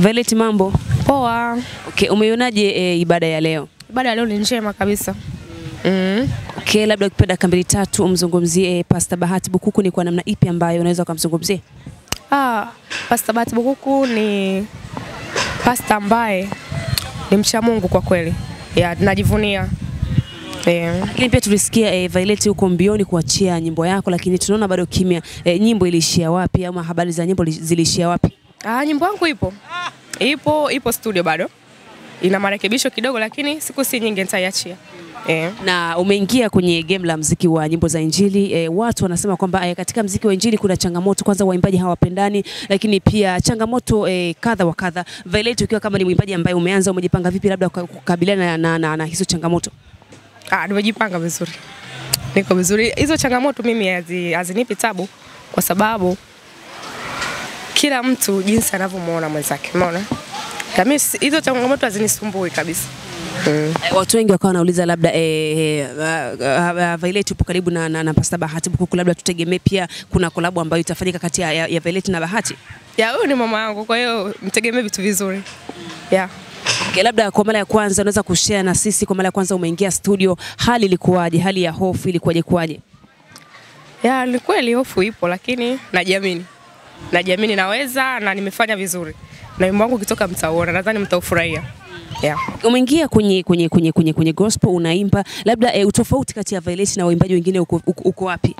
Violet, mambo? Poa. Okay, umeionaje ibada ya leo? Ibada ya leo ni njema kabisa. Okay, labda ukipenda kambili tatu umzungumzie Pastor Bahati Bukuku, ni kwa namna ipi ambayo unaweza kumzungumzia? Pastor Bahati Bukuku ni pastor ambaye ni mcha Mungu kwa kweli. Najivunia. Lakini pia tulisikia Violet huko mbioni kuachia nyimbo yako, lakini tunaona bado kimya. Nyimbo ilishia wapi ama habari za nyimbo zilishia wapi? Nyimbo yangu ipo studio bado. Ina marekebisho kidogo, lakini siku si nyingi nitaiachia. Na umeingia kwenye game la muziki wa nyimbo za Injili. Watu wanasema kwamba katika muziki wa Injili kuna changamoto, kwanza waimbaji hawapendani, lakini pia changamoto kadha wa kadha. Violet, ukiwa kama ni mwimbaji ambaye umeanza, umejipanga vipi labda kukabiliana na hizo changamoto? Nimejipanga vizuri. Niko vizuri. Hizo changamoto mimi hazinipi tabu kwa sababu kila mtu jinsi anavyomuona mwenzake. Umeona? Kama hizo changamoto hazinisumbui kabisa. Watu wengi wakawa wanauliza labda Violet upo karibu na Pastor Bahati Bukuku, labda tutegemee pia kuna collab ambayo itafanyika kati ya Violet na Bahati. Huyu ni mama yangu, kwa hiyo mtegemee vitu vizuri. Okay, labda kwa mara ya kwanza unaweza kushare na sisi, kwa mara ya kwanza umeingia studio, hali ilikuwaje? Hali ya hofu ilikuwaje? Ni kweli hofu ipo, lakini najiamini. Najiamini naweza na nimefanya vizuri. Na wimbo wangu ukitoka mtaona, nadhani mtaufurahia. Umeingia kwenye gospel, unaimba, labda utofauti kati ya Violet na waimbaji wengine uko wapi?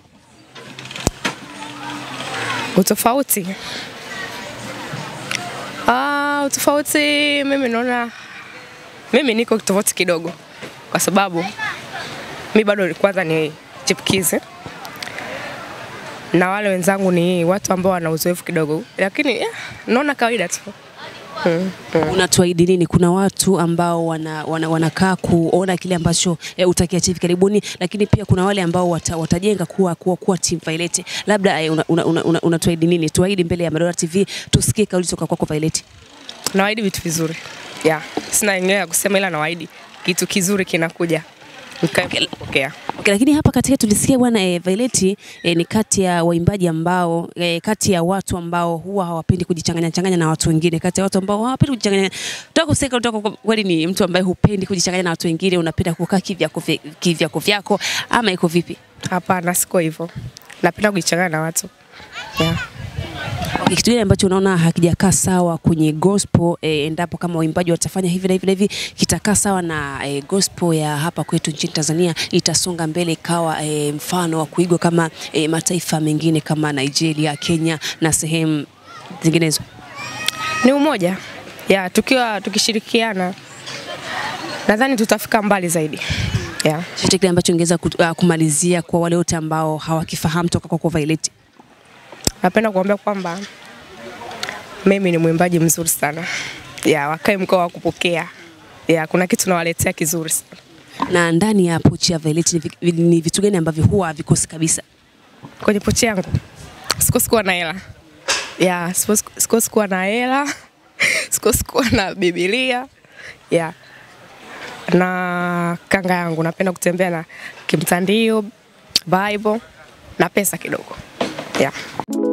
Utofauti mimi naona mimi niko tofauti kidogo kwa sababu mimi bado kwanza ni chipukizi na wale wenzangu ni watu ambao wana uzoefu kidogo, lakini naona kawaida tu. Unatuahidi nini? Kuna watu ambao wanakaa kuona kile ambacho utakiachieve karibuni, lakini pia kuna wale ambao watajenga kuwa team Violet. Labda unatuahidi nini? Tuahidi mbele ya Ndoto TV tusikie kauli kutoka kwako Violet. Naahidi vitu vizuri. Sina ingine ya kusema, ila naahidi kitu kizuri kinakuja. Okay, lakini hapa katika tulisikia bwana Violet ni kati ya waimbaji ambao kati ya watu ambao huwa hawapendi kujichanganya na watu wengine, kati ya watu ambao hawapendi kujichanganya. Tutaka kweli ni mtu ambaye hupendi kujichanganya na watu wengine, unapenda kukaa kivyako ama iko vipi? Hapana, siko hivyo. Napenda kujichanganya na watu. Kitu gani ambacho unaona hakijakaa sawa kwenye gospel, endapo kama waimbaji watafanya hivi na hivi kitakaa sawa na gospel ya hapa kwetu nchini Tanzania, itasonga mbele ikawa mfano wa kuigwa kama mataifa mengine kama Nigeria, Kenya na sehemu zinginezo? Ni umoja. Tukishirikiana nadhani tutafika mbali zaidi. Kitu gani ambacho ungeweza kumalizia kwa wale wote ambao hawakifahamu toka kwa Violet? Napenda kuambia kwamba mimi ni mwimbaji mzuri sana. Wakae mkoa wa kupokea. Kuna kitu nawaletea kizuri sana. Na ndani ya pochi ya Violet ni vitu gani ambavyo huwa havikosi kabisa? Kwenye pochi yangu sikosi kuwa na hela. Sikosi kuwa na hela. Sikosi kuwa na Biblia. Na kanga yangu, napenda kutembea na kimtandio, Bible na pesa kidogo.